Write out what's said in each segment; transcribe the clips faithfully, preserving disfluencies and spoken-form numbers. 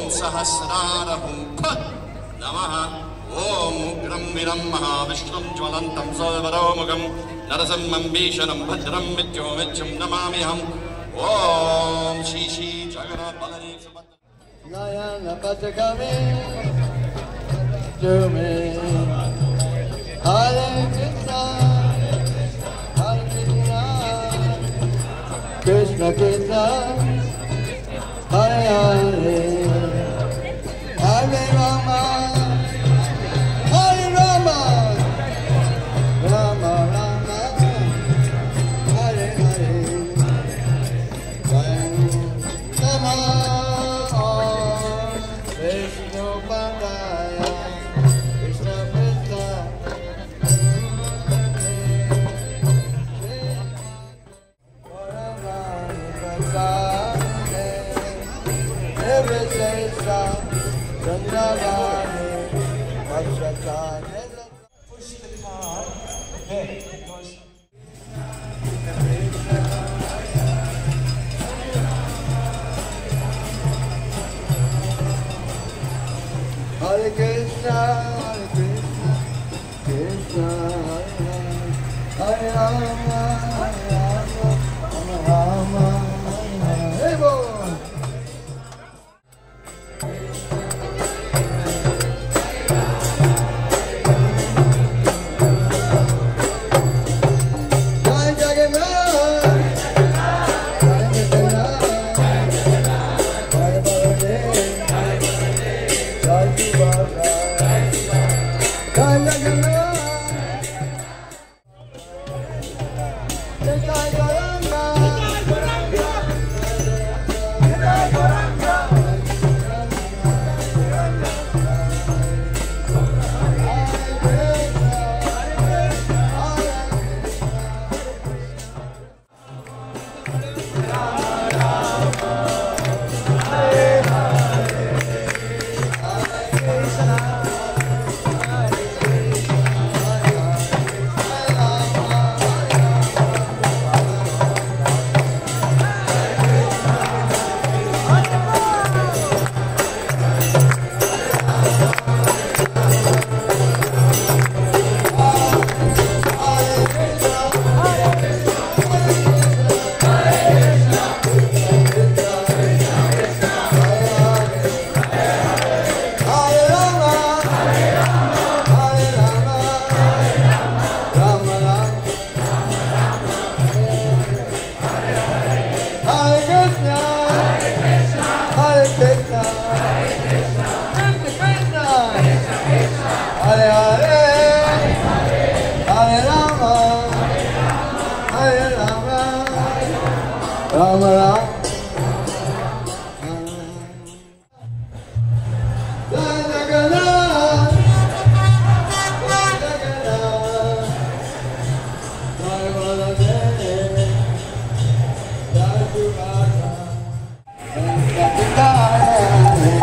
सहस्रारहुं फट् नमः ॐ उग्रं वीरं महाविष्णुं ज्वलन्तं सर्वतोमुखं नरसिंहं भीषणं भद्रं मृत्युमिच्छं नमाम्यहम् ॐ श्री श्री जगन्नाथबलदेव सुभद्रा नयन पथगामी जुमे हरे कृष्णा हरे कृष्णा कृष्ण कृष्ण हरे हरे हरे राम हरे राम राम राम हरे हरे नमः Vishnu Padaya Krishna Krishna Varavani Prasade Nirvishesha Chandravani Vakshatane Push the car there because Hare Krishna, Hare Krishna, Krishna Hare Hare, Hare Rama, Hare Rama, Rama Rama, Hare Hare. Jai Jagannath, Jai Jagannath, Jai Baladev, Jai Subhadra, Jai Jagannath, Jai Gauranga, Jai Gauranga, Hare Hare, Hare Rama, Hare Rama, Rama Rama. Jai Jagannath, Jai Jagannath, Jai Baladev, Jai Subhadra, Jai Jagannath.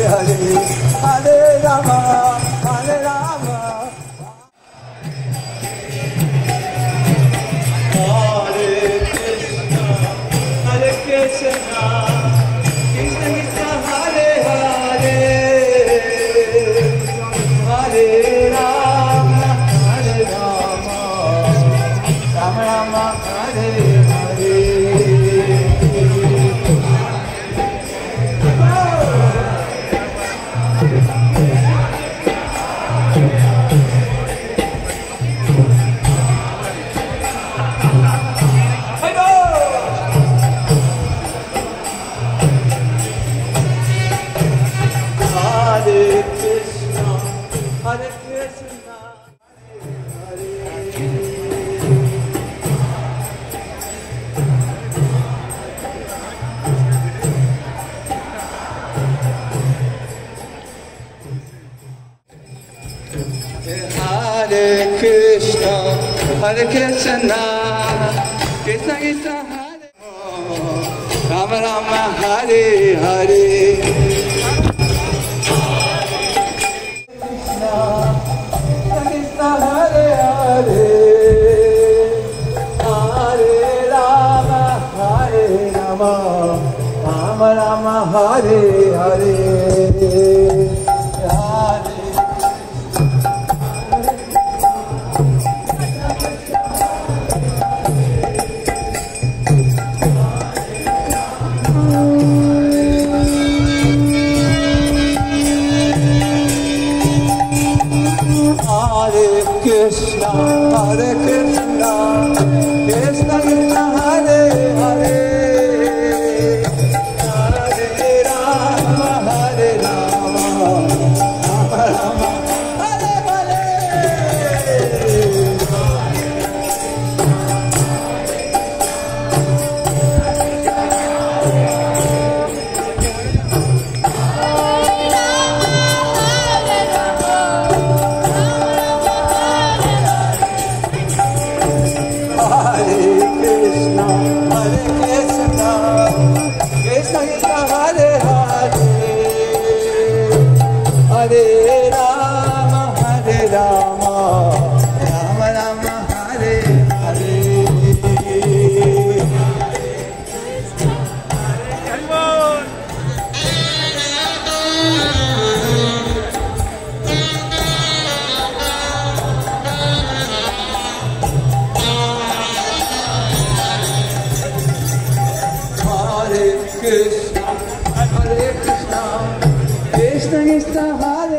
Hare Hare Rama Hare Rama Hare Krishna Hare Krishna Krishna Krishna Hare Hare Hare Rama Hare Rama Rama Rama Hare Hare Hare Krishna, Hare Krishna, Hare Hare Krishna, Hare Krishna, Krishna Krishna Hare Rama Rama Hare Hare. Krishna Hare Hare Hare Rama Hare Rama Rama Rama Hare Hare Hare Krishna, Hare Krishna, Krishna Krishna Hare Hare, Hare Rama, Hare Rama, Rama Rama, Hare Hare. Hare Rama, Hare Rama, Rama Rama, Hare Hare. Hare Krishna, Hare Krishna, Krishna Krishna Hare